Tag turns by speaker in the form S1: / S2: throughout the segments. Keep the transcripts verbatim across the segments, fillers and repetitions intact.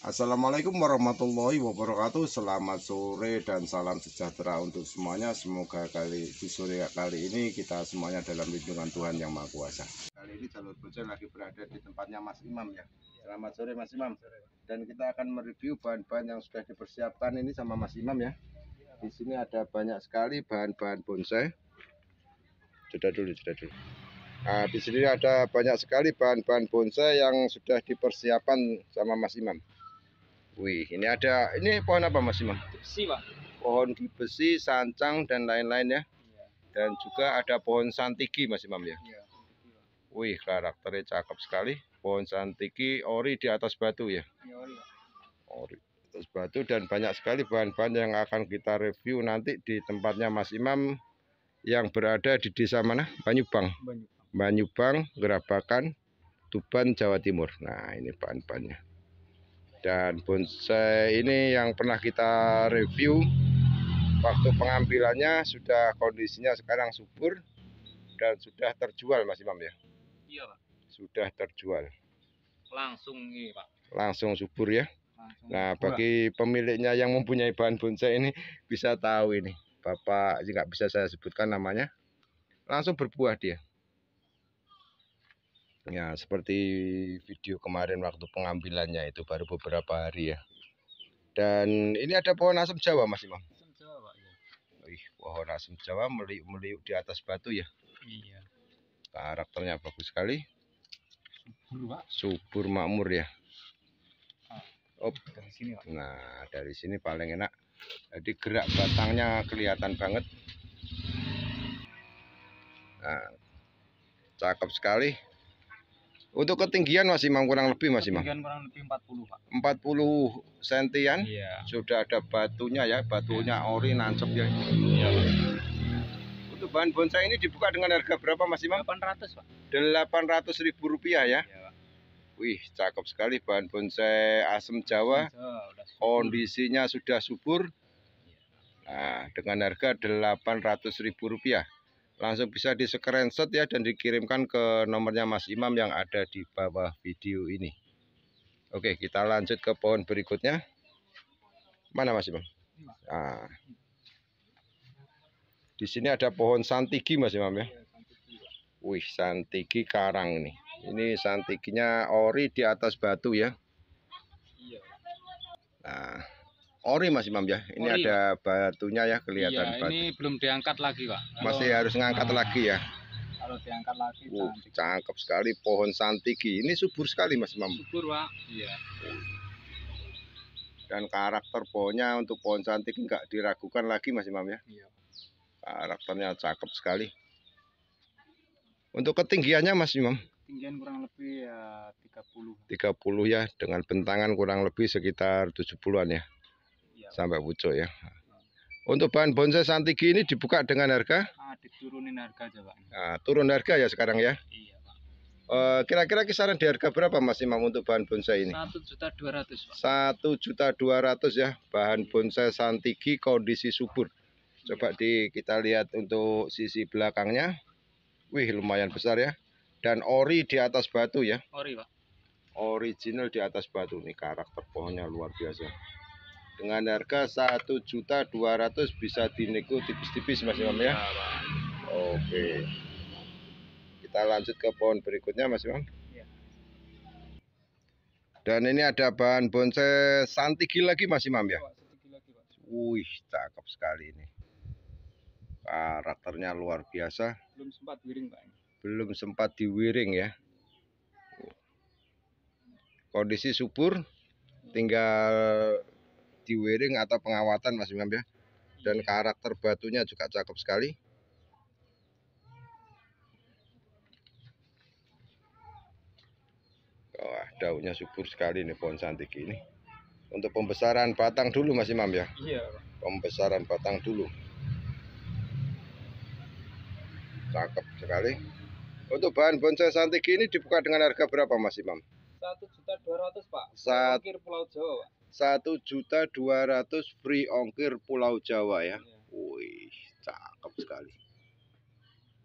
S1: Assalamualaikum warahmatullahi wabarakatuh. Selamat sore dan salam sejahtera untuk semuanya. Semoga kali di sore kali ini kita semuanya dalam lindungan Tuhan Yang Maha Kuasa. Kali ini jalur bocor lagi berada di tempatnya Mas Imam ya. Selamat sore Mas Imam. Dan kita akan mereview bahan-bahan yang sudah dipersiapkan ini sama Mas Imam ya. Di sini ada banyak sekali bahan-bahan bonsai. Sudah dulu, sudah dulu. Nah, di sini ada banyak sekali bahan-bahan bonsai yang sudah dipersiapkan sama Mas Imam. Wih, ini ada, ini pohon apa Mas Imam?
S2: Besi, Pak.
S1: Pohon besi, sancang dan lain-lain ya.
S2: Iya.
S1: Dan juga ada pohon santiki Mas Imam ya.
S2: Iya.
S1: Wih, karakternya cakep sekali. Pohon santiki ori di atas batu ya.
S2: Iya, ori.
S1: Ori di atas batu dan banyak sekali bahan-bahan yang akan kita review nanti di tempatnya Mas Imam yang berada di desa mana? Banyubang.
S2: Banyubang.
S1: Banyubang, Gerabakan, Tuban, Jawa Timur. Nah, ini bahan-bahannya. Dan bonsai ini yang pernah kita review, waktu pengambilannya sudah kondisinya sekarang subur dan sudah terjual Mas Imam ya.
S2: Iya Pak.
S1: Sudah terjual.
S2: Langsung ini Pak.
S1: Langsung subur ya.
S2: Langsung
S1: Nah
S2: subur.
S1: bagi pemiliknya yang mempunyai bahan bonsai ini bisa tahu ini. Bapak nggak bisa saya sebutkan namanya. Langsung berbuah dia. Ya seperti video kemarin waktu pengambilannya itu baru beberapa hari ya. Dan ini ada pohon asam Jawa Mas Imam.
S2: Asam Jawa Pak ya.
S1: Wih, pohon asam Jawa meliuk-meliuk di atas batu ya.
S2: Iya.
S1: Karakternya bagus sekali.
S2: Subur Pak.
S1: Subur makmur ya.
S2: Oh, dari sini Pak.
S1: Nah dari sini paling enak. Jadi gerak batangnya kelihatan banget. Nah, cakep sekali. Untuk ketinggian Mas Imam kurang lebih Mas Imam.
S2: Ketinggian kurang lebih empat puluh Pak.
S1: empat puluh sentian.
S2: Iya.
S1: Sudah ada batunya ya, batunya ori nancep ya.
S2: Iya Pak.
S1: Untuk bahan bonsai ini dibuka dengan harga berapa Mas Imam?
S2: delapan ratus Pak.
S1: delapan ratus ribu rupiah ya.
S2: Iya Pak.
S1: Wih, cakep sekali bahan bonsai asam Jawa. Kondisinya sudah subur. Nah, dengan harga delapan ratus ribu rupiah. Langsung bisa di screenshot ya dan dikirimkan ke nomornya Mas Imam yang ada di bawah video ini. Oke, kita lanjut ke pohon berikutnya. Mana Mas Imam? Nah, di sini ada pohon santiki Mas Imam ya. Wih, santiki karang nih. Ini santikinya ori di atas batu ya. Nah, ori Mas Imam ya. Ini ori, ada batunya ya kelihatan.
S2: Iya, batu. Ini belum diangkat lagi Pak.
S1: Masih kalau, harus ngangkat nah, lagi ya.
S2: Kalau diangkat lagi
S1: uh, cakep sekali pohon santiki. Ini subur sekali Mas Imam.
S2: Subur Pak. Iya.
S1: Dan karakter pohonnya untuk pohon santiki nggak diragukan lagi Mas Imam ya.
S2: Iya.
S1: Karakternya cakep sekali. Untuk ketinggiannya Mas Imam?
S2: Ketinggian kurang lebih ya tiga puluh.
S1: tiga puluh ya, dengan bentangan kurang lebih sekitar tujuh puluhan ya. Iya, sampai pucuk ya. Untuk bahan bonsai santiki ini dibuka dengan harga?
S2: Ah, diturunin harga aja Pak.
S1: Nah, turun harga ya sekarang ya?
S2: Iya Pak.
S1: Kira-kira uh, kisaran di harga berapa Mas Imam untuk bahan bonsai ini?
S2: satu juta dua ratus Pak.
S1: satu juta dua ratus ya, bahan bonsai santiki kondisi subur. Coba di kita lihat untuk sisi belakangnya. Wih, lumayan besar ya. Dan ori di atas batu ya.
S2: Ori Pak.
S1: Original di atas batu nih, karakter pohonnya luar biasa. Dengan harga satu juta dua ratus bisa dinego tipis-tipis Mas Imam ya.
S2: Iya, Pak.
S1: Oke. Kita lanjut ke pohon berikutnya Mas Imam.
S2: Iya.
S1: Dan ini ada bahan bonsai santiki lagi Mas Imam ya.
S2: Santiki lagi, Pak.
S1: Wih, cakep sekali ini. Karakternya luar biasa.
S2: Belum sempat wiring Pak.
S1: Belum sempat diwiring ya. Kondisi subur, tinggal diwiring atau pengawatan Mas Imam ya. Dan karakter batunya juga cakep sekali. Wah, daunnya subur sekali nih pohon santiki ini. Untuk pembesaran batang dulu Mas Imam ya.
S2: Iya.
S1: Pembesaran batang dulu. Cakep sekali. Untuk bahan bonsai santiki ini dibuka dengan harga berapa Mas Imam?
S2: satu juta dua ratus Pak.
S1: Sat...
S2: Ongkir Pulau Jawa Pak.
S1: satu juta dua ratus free ongkir Pulau Jawa ya.
S2: Iya.
S1: Wih, cakep sekali.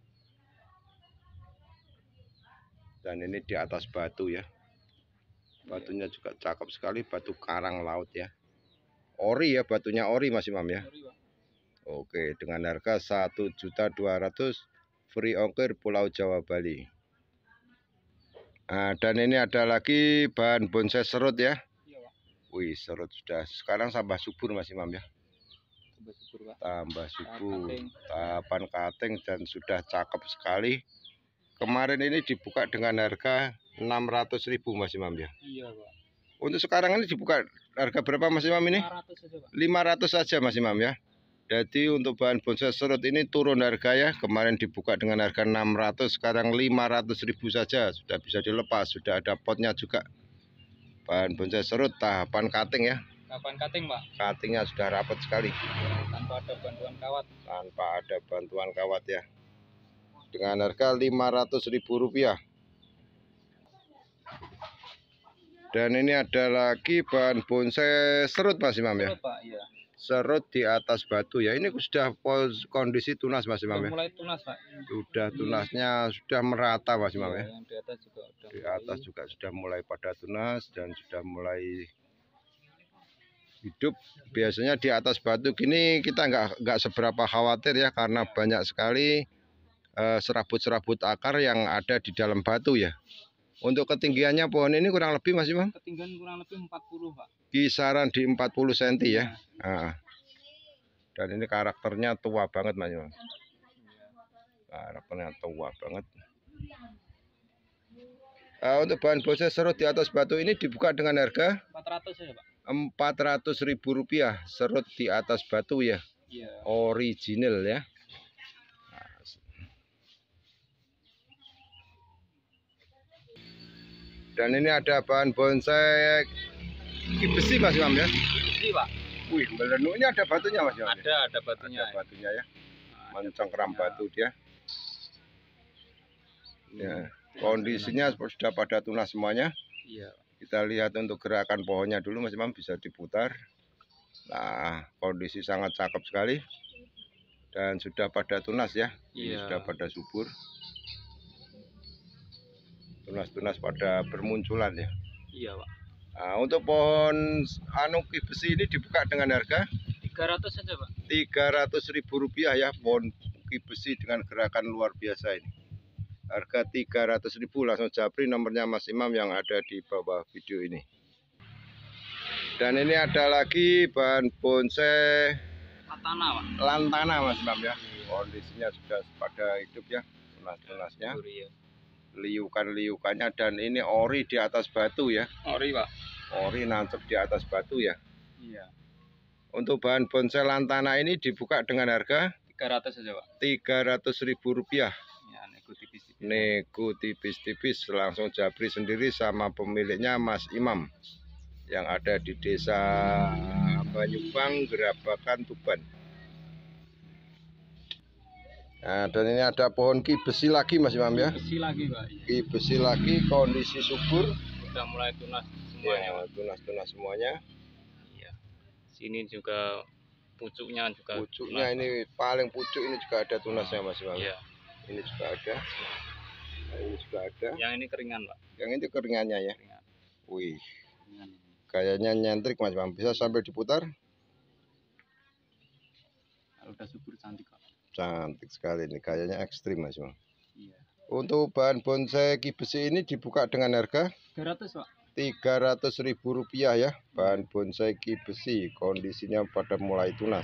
S1: Dan ini di atas batu ya. Batunya juga cakep sekali, batu karang laut ya. Ori ya, batunya ori Mas Imam ya.
S2: Ori, Pak.
S1: Oke, dengan harga satu juta dua ratus ribu free ongkir Pulau Jawa Bali. Nah, dan ini ada lagi bahan bonsai serut ya.
S2: Iya, Pak.
S1: Wih, serut sudah sekarang tambah subur Mas Imam ya.
S2: Tambah subur, Pak.
S1: Tambah subur,
S2: Kating.
S1: tahapan kating dan sudah cakep sekali. Kemarin ini dibuka dengan harga enam ratus ribu Mas Imam ya.
S2: Iya, Pak.
S1: Untuk sekarang ini dibuka harga berapa Mas Imam ini?
S2: lima ratus saja, Pak.
S1: lima ratus saja Mas Imam ya. Jadi untuk bahan bonsai serut ini turun harga ya. Kemarin dibuka dengan harga enam ratus, sekarang lima ratus ribu saja. Sudah bisa dilepas, sudah ada potnya juga. Bahan bonsai serut tahapan cutting ya.
S2: Kapan cutting, Pak?
S1: Cuttingnya sudah rapat sekali.
S2: Tanpa ada bantuan kawat.
S1: Tanpa ada bantuan kawat ya. Dengan harga lima ratus ribu rupiah. Dan ini ada lagi bahan bonsai serut Mas Imam ya.
S2: Serut, Pak, iya.
S1: Serut di atas batu ya. Ini sudah pos, kondisi tunas Mas Imam
S2: Sudah
S1: ya.
S2: mulai tunas, Pak.
S1: Sudah tunasnya sudah merata Mas Imam
S2: Iya,
S1: ya.
S2: yang di atas juga udah
S1: Di
S2: mulai.
S1: atas juga sudah mulai pada tunas dan sudah mulai hidup. Biasanya di atas batu gini kita nggak nggak seberapa khawatir ya, karena banyak sekali eh, serabut-serabut akar yang ada di dalam batu ya. Untuk ketinggiannya pohon ini kurang lebih Mas Imam?
S2: Ketinggian kurang lebih empat puluh, Pak.
S1: Kisaran di empat puluh sentimeter ya.
S2: Iya.
S1: Nah, dan ini karakternya tua banget Mas Imam.
S2: Iya.
S1: Karakternya tua banget. Uh, untuk bahan bonsai serut di atas batu ini dibuka dengan harga
S2: empat ratus saja, Pak.
S1: empat ratus ribu rupiah. Serut di atas batu ya.
S2: Iya.
S1: Original ya. Dan ini ada bahan bonsai besi Mas Imam ya.
S2: Besi, Pak.
S1: Wih, melenu ini ada batunya Mas Imam.
S2: Ada, ada batunya.
S1: Ada batunya ya.
S2: Nah,
S1: Mencengkram
S2: batunya.
S1: batu dia. Ya, kondisinya sudah pada tunas semuanya.
S2: Iya.
S1: Kita lihat untuk gerakan pohonnya dulu Mas Imam, bisa diputar. Nah, kondisi sangat cakep sekali. Dan sudah pada tunas ya. Ini
S2: Iya.
S1: sudah pada subur. Tunas-tunas pada bermunculan ya.
S2: Iya, Pak.
S1: Nah, untuk pohon anu besi ini dibuka dengan harga
S2: tiga ratus saja, Pak.
S1: tiga ratus ribu rupiah ya. Pohon besi dengan gerakan luar biasa ini. Harga tiga ratus ribu, langsung japri nomornya Mas Imam yang ada di bawah video ini. Dan ini ada lagi bahan bonsai
S2: Lantana, Pak.
S1: lantana Mas Imam ya. Kondisinya sudah pada hidup ya. Tunas-tunasnya,
S2: Iya.
S1: liukan-liukannya, dan ini ori di atas batu ya.
S2: Ori, Pak.
S1: Ori nancep di atas batu ya.
S2: Iya.
S1: Untuk bahan bonsai lantana ini dibuka dengan harga
S2: tiga ratus saja, Pak.
S1: tiga ratus ribu rupiah.
S2: Ya, nego tipis-tipis.
S1: Nego tipis-tipis, langsung japri sendiri sama pemiliknya Mas Imam yang ada di desa Banyubang, Gerabakan, Tuban. Nah, dan ini ada pohon ki besi lagi Mas Imam ya.
S2: Besi lagi, Pak.
S1: Ki besi lagi, kondisi subur.
S2: Udah mulai tunas semuanya,
S1: Ya,
S2: Pak.
S1: tunas-tunas semuanya.
S2: Iya. Sini juga pucuknya juga.
S1: Pucuknya
S2: tunas,
S1: ini paling pucuk ini juga ada tunasnya Mas Imam.
S2: Iya.
S1: Ini juga ada. Nah, ini juga ada.
S2: Yang ini keringan, Pak.
S1: Yang ini keringannya ya.
S2: Keringan.
S1: Wih,
S2: Keringan ini.
S1: kayaknya nyentrik Mas Imam. Bisa sambil diputar.
S2: Kalau udah subur cantik, Pak.
S1: Cantik sekali ini, kayaknya ekstrim Mas Imam.
S2: Iya.
S1: Untuk bahan bonsai ki besi ini dibuka dengan harga
S2: tiga ratus, Pak.
S1: tiga ratus ribu rupiah ya. Bahan bonsai ki besi, kondisinya pada mulai tunas.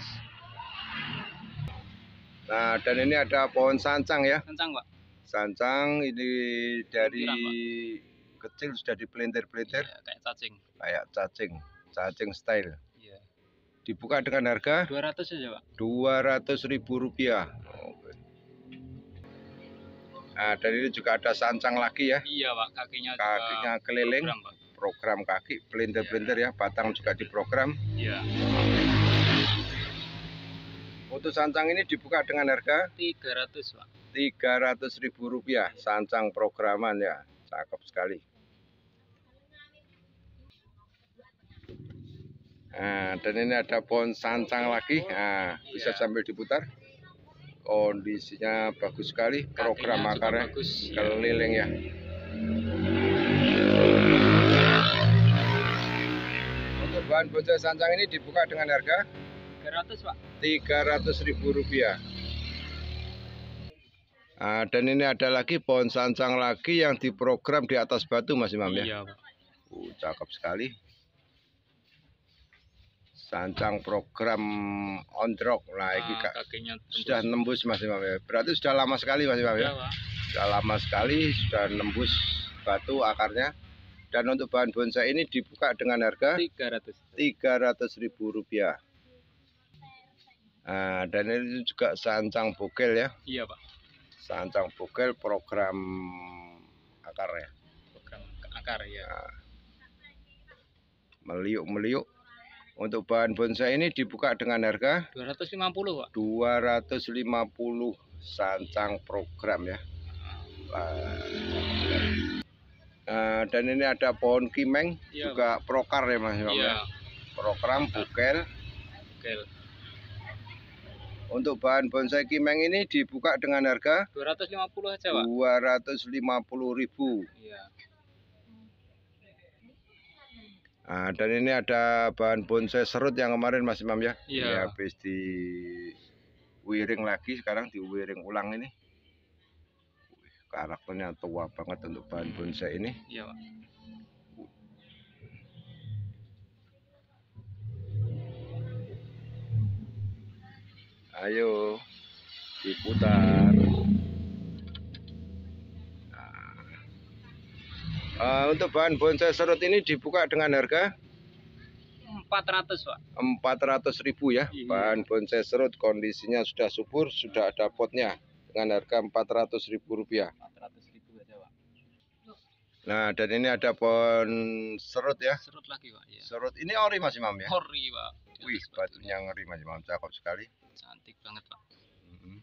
S1: Nah, dan ini ada pohon sancang ya.
S2: Kencang, Pak.
S1: Sancang ini dari
S2: Pinggiran,
S1: kecil sudah dipelintir-pelintir
S2: Iya, kayak cacing.
S1: kayak cacing, cacing style.
S2: Iya.
S1: Dibuka dengan harga
S2: dua ratus saja, Pak.
S1: dua ratus ribu rupiah. Oke. Nah, dan ini juga ada sancang lagi ya.
S2: Iya, Pak. Kakinya juga
S1: Kakinya keliling,
S2: program, Pak.
S1: program kaki, pelintir-pelintir ya. Batang juga diprogram.
S2: Iya.
S1: Untuk sancang ini dibuka dengan harga
S2: tiga ratus, Pak.
S1: tiga ratus ribu rupiah. Sancang programan ya. Cakep sekali. Nah, dan ini ada pohon sancang lagi. Nah, bisa
S2: Iya.
S1: sambil diputar. Kondisinya bagus sekali. Program
S2: Kakinya juga
S1: akarnya
S2: bagus. Iya.
S1: keliling ya. bahan bonsai sancang ini dibuka dengan harga
S2: tiga ratus Pak.
S1: tiga ratus ribu rupiah. Nah, dan ini ada lagi pohon sancang lagi yang diprogram di atas batu Mas Imam ya.
S2: Iya Pak.
S1: Uh, cakep sekali. Sancang program on rock. Nah, ini
S2: Ah,
S1: kak,
S2: kakinya tembus.
S1: sudah nembus Mas Imam ya. Berarti sudah lama sekali Mas Imam ya.
S2: Iya Pak.
S1: Sudah lama sekali sudah nembus batu akarnya. Dan untuk bahan bonsai ini dibuka dengan harga
S2: tiga ratus.
S1: tiga ratus ribu rupiah. Nah, dan ini juga sancang bogel ya.
S2: Iya Pak.
S1: Sancang bogel program akar ya.
S2: Program akar ya.
S1: Nah, meliuk-meliuk. Untuk bahan bonsai ini dibuka dengan harga
S2: dua ratus lima puluh Pak.
S1: dua ratus lima puluh sancang program ya. Nah, dan ini ada pohon kimeng
S2: Iya,
S1: juga prokar ya Mas Imam
S2: Iya.
S1: ya. Program bogel.
S2: Oke.
S1: Untuk bahan bonsai kimeng ini dibuka dengan harga
S2: dua ratus lima puluh aja Pak.
S1: dua ratus lima puluh ribu.
S2: Iya.
S1: Nah, dan ini ada bahan bonsai serut yang kemarin Mas Imam ya.
S2: Iya.
S1: Ini habis di wiring lagi, sekarang di wiring ulang ini. Wih, karakternya tua banget untuk bahan bonsai ini.
S2: Iya Pak.
S1: Ayo diputar. Uh, untuk bahan bonsai serut ini dibuka dengan harga
S2: empat ratus Pak.
S1: empat ratus ribu ya.
S2: Iya.
S1: Bahan bonsai serut kondisinya sudah subur, sudah ada potnya dengan harga empat ratus ribu rupiah.
S2: empat ratus ribu aja Pak.
S1: Nah, dan ini ada pohon serut ya.
S2: Serut lagi Pak. Iya.
S1: Serut ini ori Mas Imam ya.
S2: Ori Pak.
S1: Wih, batunya ngeri Mas Imam, cakep sekali.
S2: Cantik banget Pak.
S1: Mhm.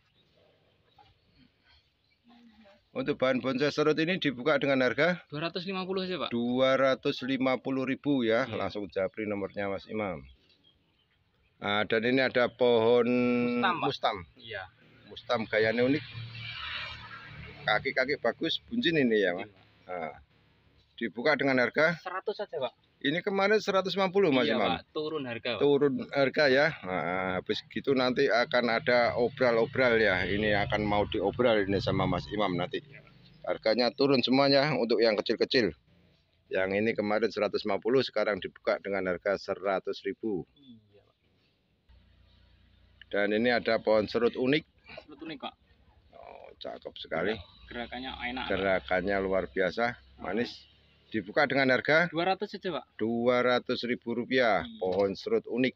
S1: Untuk bahan bonsai serut ini dibuka dengan harga
S2: dua ratus lima puluh aja Pak.
S1: dua ratus lima puluh ribu ya.
S2: Iya.
S1: Langsung japri nomornya Mas Imam. Nah, dan ini ada pohon
S2: Mustam, Pak.
S1: mustam.
S2: Iya.
S1: Mustam gayanya unik. Kaki-kaki bagus, buncin ini ya Mas. Nah, dibuka dengan harga
S2: seratus aja Pak.
S1: ini kemarin seratus lima puluh Mas
S2: Iya
S1: Imam.
S2: Pak, turun harga Pak.
S1: Turun harga ya. Nah, habis gitu nanti akan ada obral-obral ya. Ini akan mau diobral ini sama Mas Imam nanti. Harganya turun semuanya untuk yang kecil-kecil. Yang ini kemarin seratus lima puluh, sekarang dibuka dengan harga seratus ribu.
S2: Iya Pak.
S1: Dan ini ada pohon serut unik.
S2: Serut unik Pak.
S1: Oh, cakep sekali.
S2: Gerakannya enak. Pak.
S1: Gerakannya luar biasa, manis. Dibuka dengan harga
S2: dua ratus aja Pak.
S1: dua ratus ribu rupiah.
S2: Iya.
S1: Pohon serut unik.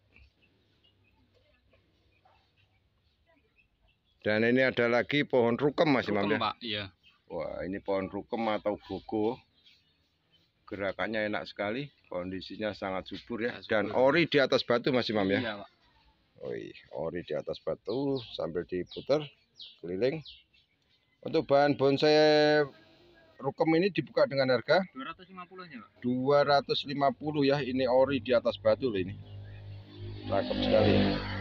S1: Dan ini ada lagi pohon rukem Mas Imam
S2: Rukem
S1: ya.
S2: Pak, iya.
S1: Wah, ini pohon rukem atau gogo. Gerakannya enak sekali, kondisinya sangat subur ya.
S2: Ya, subur.
S1: Dan ori di atas batu Mas Imam ya.
S2: Iya Pak.
S1: Wih, ori di atas batu sambil diputar keliling. Untuk bahan bonsai rukem ini dibuka dengan harga
S2: dua ratus lima puluh aja Pak.
S1: dua ratus lima puluh ya. Ini ori di atas batu loh ini. Cakep sekali.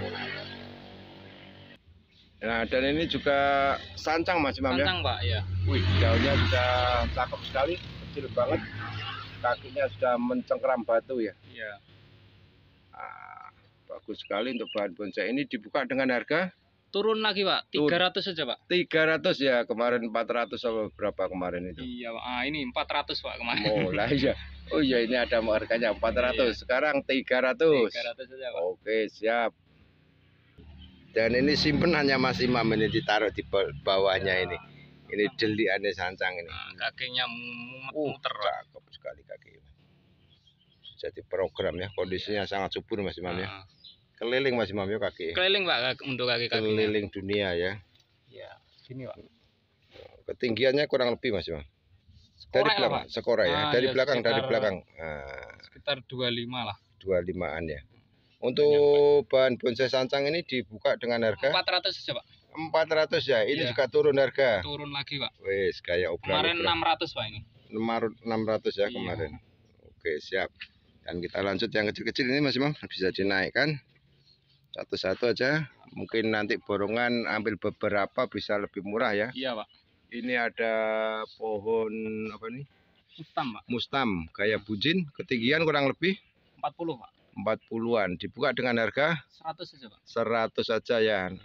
S1: Nah, dan ini juga sancang Mas Imam ya.
S2: Sancang Pak, iya.
S1: Wih, daunnya sudah cakep sekali, kecil banget. Kakinya sudah mencengkeram batu ya.
S2: Iya.
S1: Ah, bagus sekali untuk bahan bonsai ini. Dibuka dengan harga
S2: Turun lagi Pak, tiga ratus aja Pak.
S1: tiga ratus ya. Kemarin empat ratus apa berapa kemarin itu?
S2: Iya Pak. Ah, ini empat ratus Pak kemarin.
S1: Oh lah ya. Oh iya, ini ada harganya empat ratus. Sekarang tiga ratus.
S2: tiga ratus aja Pak.
S1: Oke, siap. Dan ini simpenannya Mas Imam, ini ditaruh di bawahnya ini. Ini deliannya sancang ini.
S2: Nah, kakinya
S1: Uh,
S2: muter Pak.
S1: cakep sekali kaki. Jadi program ya, kondisinya sangat subur Mas Imam ya.
S2: Ah,
S1: Keliling Mas Imam ya kaki.
S2: keliling Pak kaki- untuk kaki-kakinya.
S1: Keliling dunia ya.
S2: Iya. Sini Pak.
S1: Ketinggiannya kurang lebih Mas Imam. Dari
S2: Sekorak lah,
S1: belakang,
S2: Pak.
S1: sekora ya.
S2: Ah,
S1: Dari
S2: iya,
S1: belakang, dari
S2: sekitar-
S1: belakang. Nah,
S2: Sekitar dua puluh lima lah.
S1: dua limaan ya. Untuk bahan bonsai sancang ini dibuka dengan harga
S2: empat ratus aja Pak.
S1: empat ratus ya. Ini
S2: Iya.
S1: juga turun harga.
S2: Turun lagi Pak.
S1: Wes, kayak
S2: Kemarin
S1: obral-obral.
S2: enam ratus Pak ini.
S1: enam ratus ya
S2: Iya.
S1: kemarin. Oke, siap. Dan kita lanjut yang kecil-kecil ini Mas Imam, bisa dinaikkan satu-satu aja. Mungkin nanti borongan ambil beberapa bisa lebih murah ya.
S2: Iya Pak.
S1: Ini ada pohon apa nih?
S2: Mustam Pak.
S1: Mustam, kayak bujin, ketinggian kurang lebih
S2: empat puluh Pak.
S1: empat puluhan. Dibuka dengan harga
S2: seratus saja, Pak.
S1: seratus saja ya.
S2: Iya.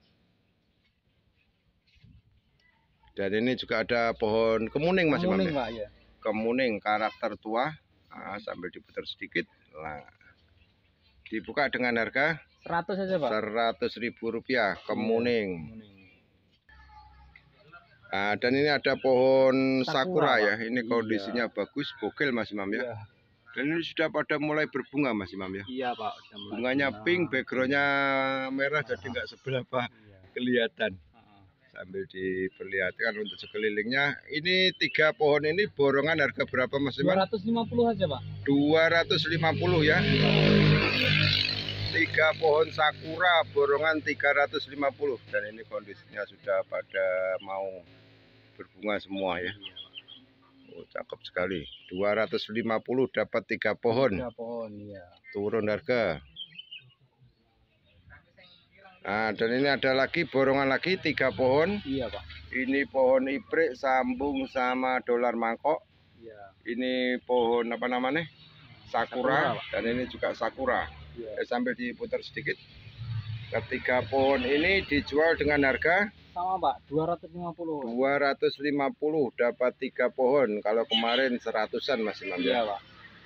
S1: Dan ini juga ada pohon kemuning Mas Imam.
S2: Kemuning,
S1: Ya?
S2: Pak, ya.
S1: Kemuning karakter tua. Nah, sambil diputar sedikit. Nah, dibuka dengan harga
S2: seratus saja, Pak.
S1: seratus ribu rupiah kemuning.
S2: Iya. Kemuning.
S1: Nah, dan ini ada pohon sakura,
S2: Sakura,
S1: ya.
S2: Pak.
S1: Ini
S2: Iya.
S1: kondisinya bagus, bogel Mas Imam ya.
S2: Iya.
S1: Dan ini sudah pada mulai berbunga Mas Imam ya.
S2: Iya, Pak. Udah mulai
S1: Bunganya
S2: bunga.
S1: pink, backgroundnya merah, jadi nggak seberapa
S2: Iya.
S1: kelihatan.
S2: Heeh.
S1: Sambil diperlihatkan untuk sekelilingnya. Ini tiga pohon ini borongan harga berapa Mas Imam?
S2: dua ratus lima puluh aja, Pak.
S1: dua ratus lima puluh ya. Tiga pohon sakura borongan tiga ratus lima puluh. Dan ini kondisinya sudah pada mau berbunga semua ya. Oh, cakep sekali. dua ratus lima puluh dapat tiga pohon.
S2: Tiga pohon, iya.
S1: Turun harga. Nah, dan ini ada lagi borongan lagi tiga pohon.
S2: Iya, Pak.
S1: Ini pohon ibrik sambung sama dolar mangkok.
S2: Iya.
S1: Ini pohon apa namanya? Sakura,
S2: Sakura,
S1: dan ini juga sakura.
S2: Iya.
S1: Eh, sambil diputar sedikit. Ketiga pohon ini dijual dengan harga
S2: Sama, Pak. dua ratus lima puluh.
S1: dua ratus lima puluh dapat tiga pohon. Kalau kemarin seratusan Mas Imam
S2: Iya,
S1: ya.
S2: Pak.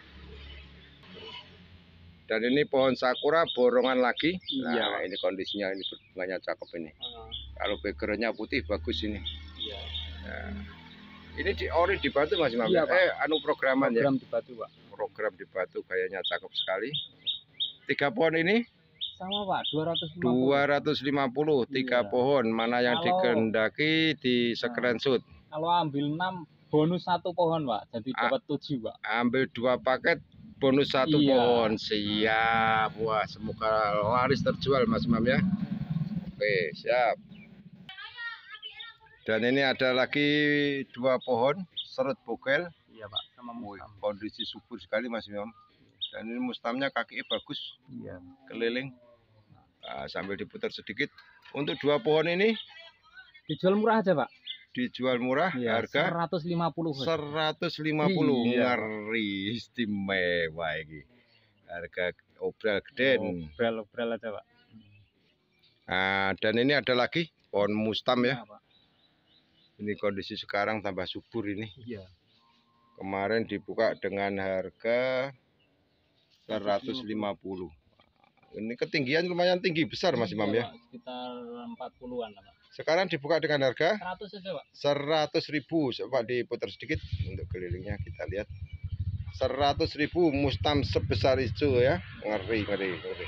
S1: Dan ini pohon sakura borongan lagi.
S2: Iya,
S1: Nah,
S2: Pak.
S1: ini kondisinya ini berbunganya cakep ini.
S2: Heeh.
S1: Kalau backgroundnya putih bagus ini.
S2: Iya.
S1: Nah, ini di ori di Batu Mas Imam.
S2: Iya,
S1: ya?
S2: Pak.
S1: Eh, anu programan ya.
S2: Program di Batu, Pak.
S1: Program di Batu kayaknya cakep sekali. Tiga pohon ini
S2: Sama, Pak. dua ratus lima puluh.
S1: dua ratus lima puluh. Tiga
S2: Iya.
S1: pohon. Mana yang
S2: Kalau-
S1: dikehendaki di screenshot.
S2: Kalau ambil enam bonus satu pohon, Pak. Jadi
S1: Ah.
S2: dapat tujuh, Pak.
S1: Ambil dua paket bonus satu
S2: Iya.
S1: pohon. Siap. Wah, semoga laris terjual Mas Imam ya. Oke, siap. Dan ini ada lagi dua pohon serut bogel.
S2: Iya, Pak. Sama
S1: Wih,
S2: mustam.
S1: kondisi subur sekali Mas Imam. Dan ini mustamnya kakinya bagus,
S2: Iya.
S1: keliling. Nah, sambil diputar sedikit. Untuk dua pohon ini
S2: Dijual murah aja, Pak.
S1: dijual murah,
S2: Iya,
S1: harga
S2: seratus lima puluh.
S1: seratus lima puluh.
S2: Iya.
S1: Ngeri, istimewa ini. Harga obral geden.
S2: Obrol-obrol aja, Pak.
S1: Nah, dan ini ada lagi pohon mustam ya.
S2: Iya, Pak.
S1: Ini kondisi sekarang tambah subur ini.
S2: Iya.
S1: Kemarin dibuka dengan harga seratus lima puluh. Ini ketinggian lumayan tinggi besar Mas Imam
S2: Iya,
S1: ya.
S2: Pak. Sekitar empat puluhan, Pak.
S1: Sekarang dibuka dengan harga
S2: seratus aja, Pak.
S1: seratus ribu. Coba diputar sedikit untuk kelilingnya kita lihat. seratus ribu mustam sebesar itu ya. Ngeri, ngeri, ngeri.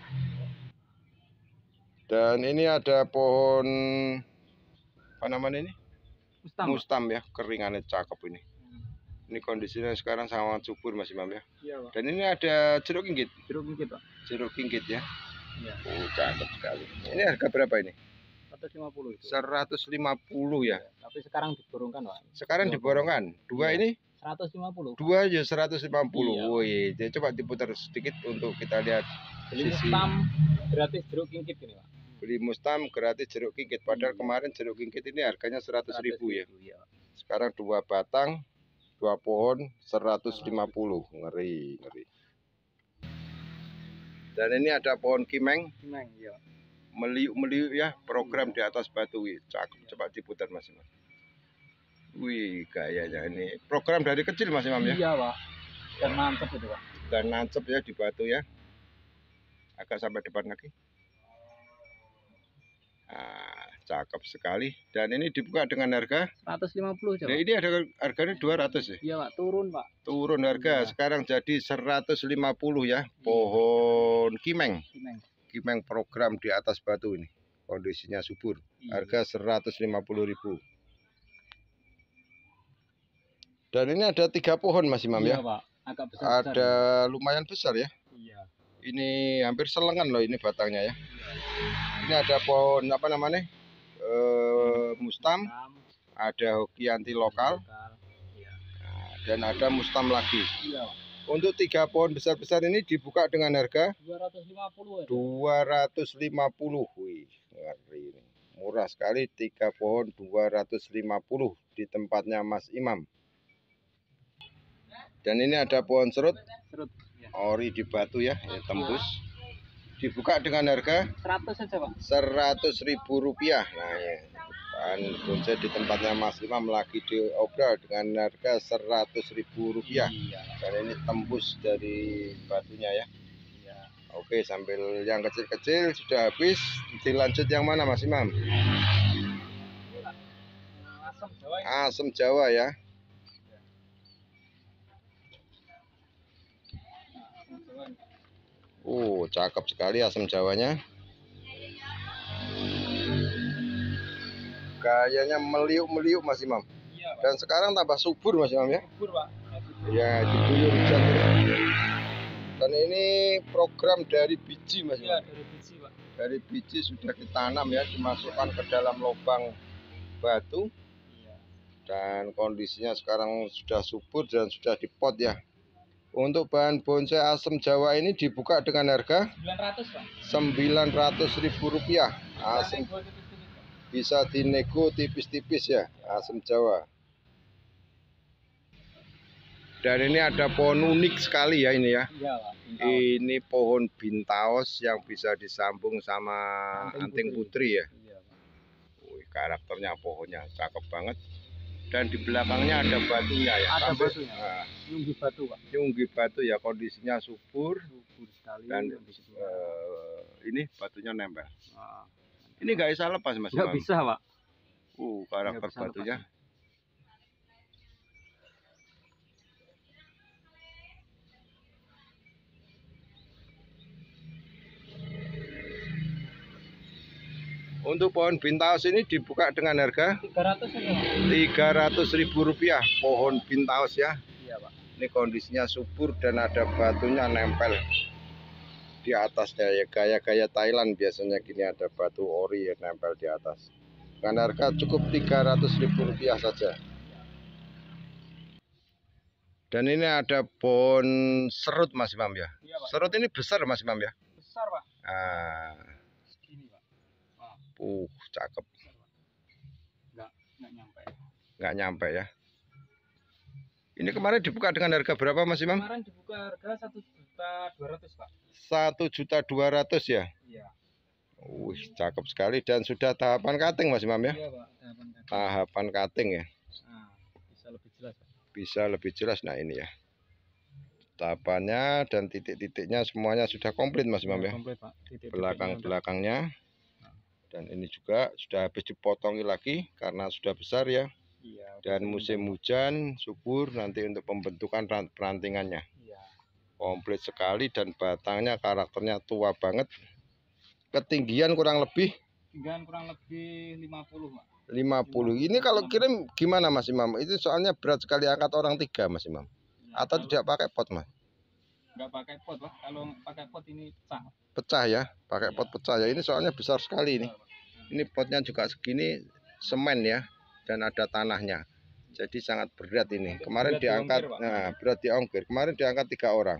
S1: Dan ini ada pohon apa namanya ini?
S2: Mustam, Pak.
S1: Mustam ya, keringannya cakep ini. Ini kondisinya sekarang sangat subur Mas Imam ya.
S2: Iya, Pak.
S1: Dan ini ada jeruk kinggit,
S2: Jeruk dikit, Pak.
S1: jeruk kinggit ya.
S2: Iya.
S1: Oh, cakep sekali. Ini harga berapa ini?
S2: seratus lima puluh itu.
S1: seratus lima puluh ya.
S2: Tapi sekarang diborongkan, Pak.
S1: Sekarang
S2: Dua
S1: diborongkan. Dua
S2: Iya.
S1: ini
S2: seratus lima puluh.
S1: dua ya seratus lima puluh.
S2: Iya.
S1: Woi, jadi coba diputar sedikit untuk kita lihat
S2: Beli
S1: sisi
S2: mustam gratis jeruk kingkit ini, Pak.
S1: beli mustam gratis jeruk kinggit. Padahal
S2: Iya.
S1: kemarin jeruk kinggit ini harganya seratus ribu ya.
S2: Iya.
S1: Sekarang dua batang, dua pohon seratus lima puluh. Ngeri, ngeri. Dan ini ada pohon kimeng,
S2: Kimeng, iya.
S1: meliuk-meliuk ya, program di atas batu. Wih, cakep. Coba diputar Mas Imam. Wih, gayanya ini. Program dari kecil Mas Imam ya.
S2: Iya, Pak. Dan mantep itu, Pak.
S1: Dan nancep ya di batu ya. Agak sampai depan lagi. Nah, cakep sekali. Dan ini dibuka dengan harga.
S2: seratus lima puluh aja,
S1: Nah,
S2: Pak.
S1: ini ada harganya dua ratus ya.
S2: Iya, Pak. Turun, Pak.
S1: Turun harga
S2: Iya.
S1: sekarang jadi seratus lima puluh ya. Pohon kimeng.
S2: Kimeng.
S1: Kimeng program di atas batu ini. Kondisinya subur.
S2: Iya.
S1: Harga seratus lima puluh ribu. Dan ini ada tiga pohon Mas Imam
S2: Iya,
S1: ya.
S2: Pak. Agak besar.
S1: Ada lumayan besar ya.
S2: Iya.
S1: Ini hampir selengan loh ini batangnya ya. Ini ada pohon apa namanya? Eh, mustam,
S2: Mustam,
S1: ada hoki anti lokal,
S2: lokal. Iya.
S1: dan ada mustam lagi.
S2: Iya, Pak.
S1: Untuk tiga pohon besar-besar ini dibuka dengan harga
S2: dua ratus lima puluh aja.
S1: dua ratus lima puluh. Wih, ngeri ini. Murah sekali, tiga pohon dua ratus lima puluh di tempatnya Mas Imam. Dan ini ada pohon serut.
S2: Serut. Iya.
S1: ori di batu ya, ini tembus. Dibuka dengan harga
S2: seratus saja Pak.
S1: seratus ribu rupiah. Nah ya, bahan bonsai di tempatnya Mas Imam lagi diobrol dengan harga seratus ribu rupiah.
S2: Iya.
S1: Dan ini tembus dari batunya ya.
S2: Iya.
S1: Oke, sambil yang kecil-kecil sudah habis, dilanjut yang mana Mas Imam?
S2: Asam Jawa.
S1: Asam Jawa ya. Oh, cakep sekali asam Jawanya. Kayaknya meliuk-meliuk Mas Imam.
S2: Iya, Pak.
S1: Dan sekarang tambah subur Mas Imam ya.
S2: Subur Pak.
S1: Ya, diguyur hujan. Dan ini program dari biji Mas
S2: Iya,
S1: Imam.
S2: dari biji Pak.
S1: Dari biji sudah ditanam ya, dimasukkan ke dalam lubang batu.
S2: Iya.
S1: Dan kondisinya sekarang sudah subur dan sudah dipot ya. Untuk bahan bonsai asam Jawa ini dibuka dengan harga
S2: sembilan ratus Pak.
S1: sembilan ratus ribu rupiah. Asam bisa dinego tipis-tipis ya, asam Jawa. Dan ini ada pohon unik sekali ya ini ya.
S2: Iya, Pak.
S1: Ini pohon bintaos yang bisa disambung sama anting, anting putri. putri ya.
S2: Iya, Pak.
S1: Wih, karakternya pohonnya cakep banget. Dan di belakangnya ada batunya ya.
S2: Ada
S1: Sampai,
S2: batunya.
S1: nah,
S2: Nyunggi batu Pak.
S1: Nyunggi batu ya, kondisinya subur.
S2: Subur sekali.
S1: Dan uh, ini batunya nempel.
S2: Nah,
S1: ini nggak bisa lepas Mas.
S2: Nggak bisa Pak.
S1: Uh, karakter batunya. Lepas. Untuk pohon bintaos ini dibuka dengan harga tiga ratus ribu rupiah. Pohon bintaos ya.
S2: Iya, Pak.
S1: Ini kondisinya subur dan ada batunya nempel di atasnya ya, gaya-gaya Thailand biasanya gini, ada batu ori yang nempel di atas. Dengan harga cukup tiga ratus ribu rupiah saja. Dan ini ada pohon serut Mas Imam ya.
S2: Iya, Pak.
S1: Serut ini besar Mas Imam ya.
S2: Besar Pak.
S1: Ah. Uh, cakep.
S2: Nggak, nggak nyampe.
S1: Nggak nyampe ya. Ini kemarin dibuka dengan harga berapa Mas Imam?
S2: Kemarin dibuka harga satu juta dua ratus Pak.
S1: satu juta dua ratus ya?
S2: Iya.
S1: Wih, cakep sekali dan sudah tahapan cutting Mas Imam ya?
S2: Iya Pak, tahapan cutting.
S1: Tahapan cutting ya.
S2: Nah, bisa lebih jelas Pak.
S1: Bisa lebih jelas. Nah ini ya. Tahapannya dan titik-titiknya semuanya sudah komplit Mas Imam ya?
S2: Komplit Pak.
S1: Belakang-belakangnya. Dan ini juga sudah habis dipotongi lagi karena sudah besar ya.
S2: Iya,
S1: dan musim hujan subur nanti untuk pembentukan perantingannya.
S2: Iya.
S1: Komplit sekali dan batangnya karakternya tua banget. Ketinggian kurang lebih
S2: Ketinggian kurang lebih lima puluh Pak.
S1: lima puluh. Ini kalau kirim gimana Mas Imam? Itu soalnya berat sekali, angkat orang tiga Mas Imam. Ya, atau tidak pakai pot Mas?
S2: Enggak pakai pot Pak. Kalau pakai pot ini pecah.
S1: Pecah ya, pakai ya. pot pecah ya. Ini soalnya besar sekali ini. Ini potnya juga segini semen ya, dan ada tanahnya. Jadi sangat berat ini. Kemarin berat diangkat, diongkir, nah berat diongkir. Kemarin diangkat tiga orang.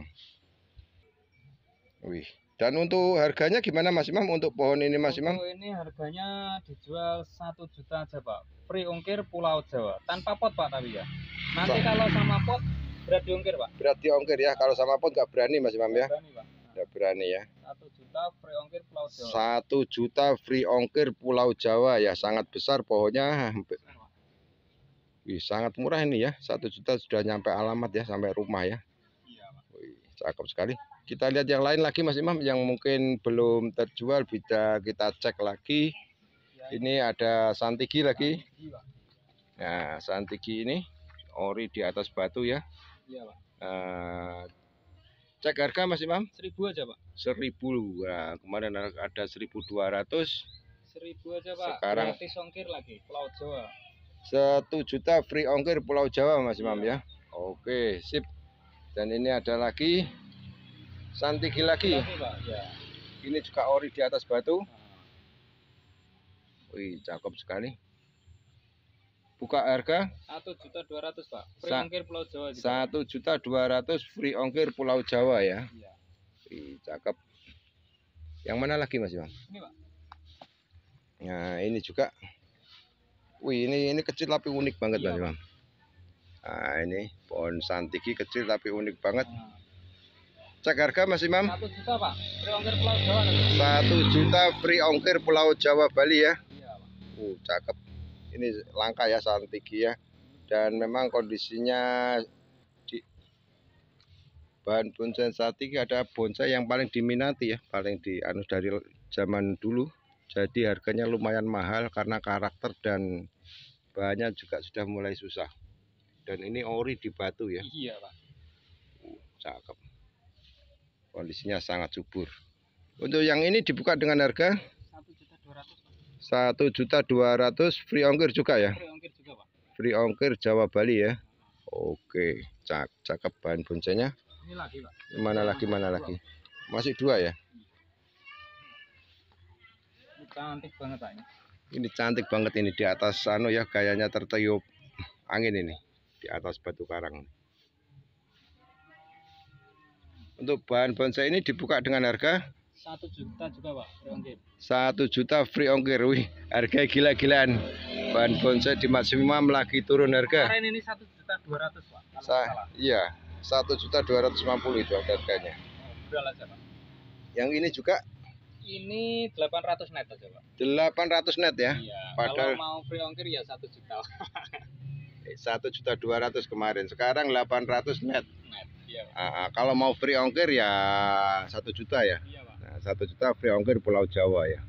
S1: Wih. Dan untuk harganya gimana Mas Imam untuk pohon ini Mas Imam?
S2: Untuk ini harganya dijual satu juta aja Pak. Free ongkir Pulau Jawa. Tanpa pot Pak tapi ya. Nanti so. Kalau sama pot berat diongkir Pak.
S1: Berat diongkir ya. Kalau sama pot nggak berani Mas Imam ya?
S2: Berani Pak.
S1: Nggak berani ya.
S2: Satu juta free ongkir Pulau Jawa.
S1: Satu juta free ongkir Pulau Jawa ya, sangat besar pohonnya. Wih, sangat murah ini ya. Satu juta sudah nyampe alamat ya, sampai rumah ya.
S2: Iya, Pak.
S1: Wih, cakep sekali. Kita lihat yang lain lagi Mas Imam yang mungkin belum terjual, bisa kita cek lagi. Ya, ini ada santigi lagi. Santigi, Pak. Nah, santigi ini ori di atas batu ya.
S2: Iya, Pak.
S1: Nah, cek harga Mas Imam?
S2: Seribu aja Pak.
S1: Seribu. Nah, kemarin ada seribu dua ratus.
S2: Seribu aja Pak.
S1: Sekarang
S2: gratis ongkir lagi Pulau Jawa.
S1: Satu juta free ongkir Pulau Jawa Mas Imam
S2: ya.
S1: ya. Oke sip. Dan ini ada lagi santigi lagi.
S2: lagi Pak. Ya.
S1: Ini juga ori di atas batu. Wih, cakep sekali. Buka harga
S2: satu juta dua ratus Pak. Free ongkir Pulau Jawa.
S1: Satu juta dua ratus free ongkir Pulau Jawa ya.
S2: Iya.
S1: Wih, cakep. Yang mana lagi Mas Imam?
S2: Ini Pak.
S1: Nah ini juga. Wih, ini ini kecil tapi unik banget
S2: iya,
S1: Mas Imam. Nah ini pohon santigi kecil tapi unik banget. cek harga Mas Imam.
S2: Satu juta Pak, free ongkir Pulau Jawa nanti.
S1: Satu juta free ongkir Pulau Jawa Bali ya.
S2: Iya Pak.
S1: Uh, cakep. Ini langka ya Santiki ya. Dan memang kondisinya di bahan bonsai Santiki ada bonsai yang paling diminati ya, paling di anu dari zaman dulu. Jadi harganya lumayan mahal karena karakter dan bahannya juga sudah mulai susah. Dan ini ori di batu ya.
S2: Iya Pak.
S1: Uh, cakep. Kondisinya sangat subur. Untuk yang ini dibuka dengan harga
S2: Satu juta dua ratus.
S1: satu juta dua ratus free ongkir juga ya.
S2: Free ongkir juga Pak.
S1: Free ongkir Jawa Bali ya. Oke, cak cakep bahan bonsainya.
S2: Ini lagi Pak.
S1: Mana lagi mana lagi? Masih dua ya.
S2: Ini cantik banget Pak ini.
S1: Ini cantik banget ini di atas anu ya, gayanya tertiup angin ini di atas batu karang. Untuk bahan bonsai ini dibuka dengan harga
S2: Satu juta juga Pak, free ongkir.
S1: satu juta free ongkir. Wih, harga gila-gilaan. Bahan bonsai di Mas Imam lagi turun harga.
S2: Kemarin ini satu juta dua ratus Pak. Kalau
S1: Sa
S2: nggak salah.
S1: iya, satu juta dua ratus lima puluh itu harganya.
S2: Oh, udah aja Pak.
S1: Yang ini juga
S2: Ini delapan ratus net aja Pak.
S1: delapan ratus net ya.
S2: Iya.
S1: Padahal
S2: Kalau mau free ongkir ya satu juta.
S1: satu juta dua ratus kemarin. Sekarang delapan ratus net.
S2: Net. Iya Pak.
S1: Ah, ah, kalau mau free ongkir ya satu juta ya.
S2: Iya Pak.
S1: Nah, satu juta free ongkir Pulau Jawa ya.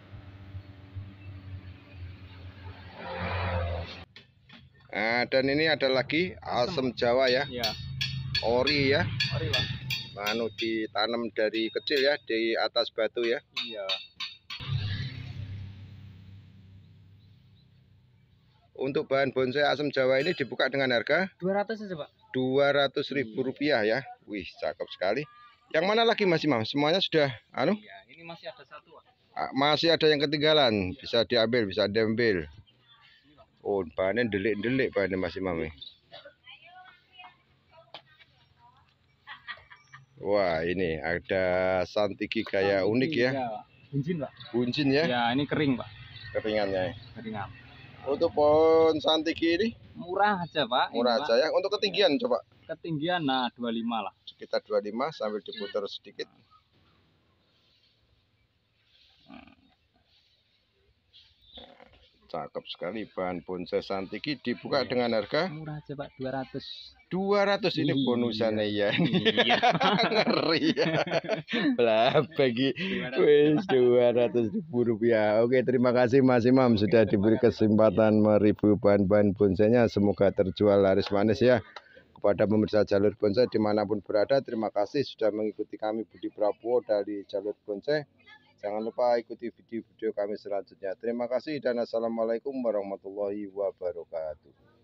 S1: Nah, dan ini ada lagi asem Jawa ya,
S2: Iya.
S1: ori ya.
S2: Ori Pak.
S1: Anu ditanam dari kecil ya di atas batu ya.
S2: Iya.
S1: Untuk bahan bonsai asem Jawa ini dibuka dengan harga
S2: dua ratus aja Pak.
S1: dua ratus ribu rupiah ya. Wih, cakep sekali. Yang mana lagi Mas Imam? Semuanya sudah anu?
S2: Iya, ini masih ada satu Pak.
S1: Ah, masih ada yang ketinggalan, bisa diambil, bisa diambil. Oh, bahannya delik-delik bahannya Mas Imam nih. Wah, ini ada Santiki gaya unik ya.
S2: Iya, Pak. Buncin Pak.
S1: Buncin ya,
S2: Ya, ini kering Pak.
S1: keringannya.
S2: Keringan.
S1: Untuk pohon Santiki ini
S2: Murah aja Pak.
S1: murah
S2: ini,
S1: aja ya. Untuk ketinggian coba
S2: Pak. Ketinggian nah dua puluh lima lah.
S1: sekitar dua puluh lima sambil diputar sedikit. Cakep sekali bahan bonsai Santiki dibuka
S2: Iya.
S1: dengan harga
S2: Murah aja Pak, dua ratus.
S1: dua ratus ini
S2: Iya.
S1: bonusannya ya.
S2: Iya.
S1: Ngeri ya. Lah bagi wis dua ratus ribu rupiah. Oke, terima kasih Mas Imam sudah diberi kesempatan mereview bahan-bahan bonsainya. Semoga terjual laris manis ya. Kepada pemirsa Jalur Bonsai dimanapun berada, terima kasih sudah mengikuti kami Budi Prabowo dari Jalur Bonsai. Jangan lupa ikuti video-video kami selanjutnya. Terima kasih dan assalamualaikum warahmatullahi wabarakatuh.